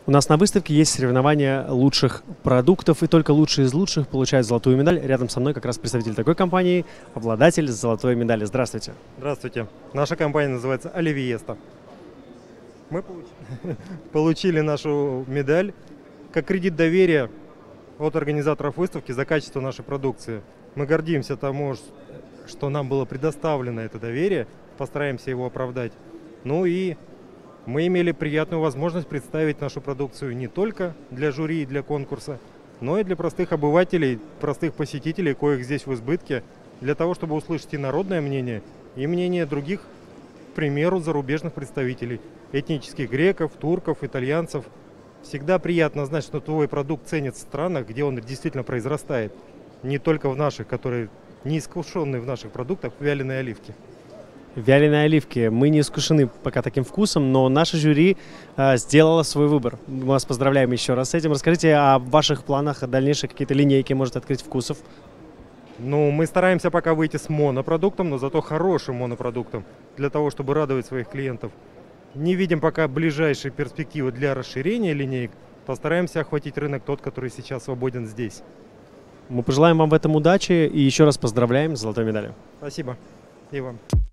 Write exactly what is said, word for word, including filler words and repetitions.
У нас на выставке есть соревнования лучших продуктов, и только лучшие из лучших получают золотую медаль. Рядом со мной как раз представитель такой компании, обладатель золотой медали. Здравствуйте. Здравствуйте. Наша компания называется Оливиеста. Мы получили нашу медаль как кредит доверия от организаторов выставки за качество нашей продукции. Мы гордимся тому, что нам было предоставлено это доверие, постараемся его оправдать. Ну и мы имели приятную возможность представить нашу продукцию не только для жюри и для конкурса, но и для простых обывателей, простых посетителей, коих здесь в избытке, для того, чтобы услышать и народное мнение, и мнение других, к примеру, зарубежных представителей, этнических греков, турков, итальянцев. Всегда приятно знать, что твой продукт ценят в странах, где он действительно произрастает, не только в наших, которые не искушенные в наших продуктах, вяленые оливки. Вяленые оливки. Мы не искушены пока таким вкусом, но наше жюри э, сделало свой выбор. Мы вас поздравляем еще раз с этим. Расскажите о ваших планах, о дальнейших какие-то линейки, может, открыть вкусов. Ну, мы стараемся пока выйти с монопродуктом, но зато хорошим монопродуктом, для того, чтобы радовать своих клиентов. Не видим пока ближайшие перспективы для расширения линеек. Постараемся охватить рынок тот, который сейчас свободен здесь. Мы пожелаем вам в этом удачи и еще раз поздравляем с золотой медалью. Спасибо. И вам.